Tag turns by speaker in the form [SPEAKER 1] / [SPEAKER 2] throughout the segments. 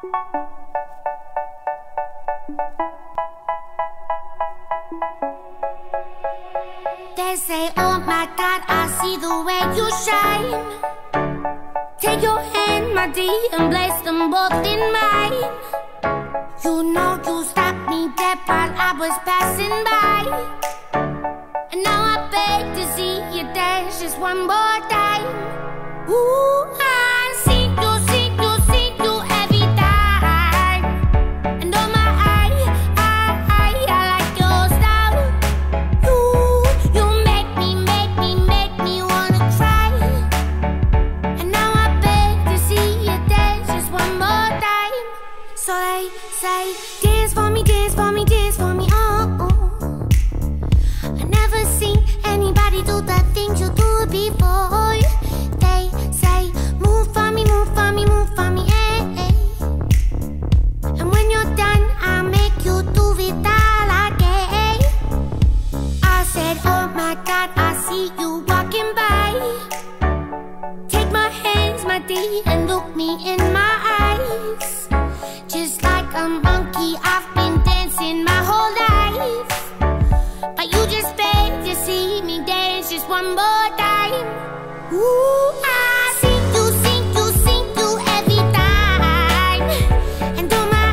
[SPEAKER 1] They say, oh my God, I see the way you shine. Take your hand, my dear, and place them both in mine. You know you stopped me dead while I was passing by. And now I beg to see you dance just one more time. Ooh, I see you, see you, see you every time. And oh my, I like your style. You make me wanna cry. And now I beg to see you dance just one more time. So they say, dance for me, dance for me, dance for me, oh, oh. I never seen anybody do the things you do before. They say, move for me, move for me, move for me, eh, eh. And when you're done, I'll make you do it all again. I said, oh my God, I see you walking by. Take my hands, my dear, and look me in my eyes. Just like a monkey, I've been dancing my whole life. But you just beg to see me dance just one more time. Ooh, I see you, see you, see you every time. And oh my,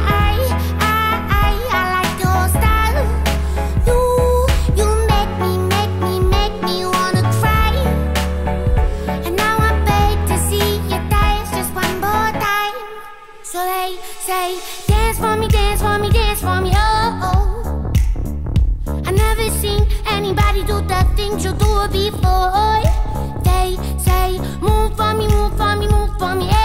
[SPEAKER 1] I like your style. You make me wanna cry. And now I beg to see you dance just one more time. So they say, dance for me, dance for me, dance for me, oh, oh. I never seen anybody do the things you do before. They say, move for me, move for me, move for me,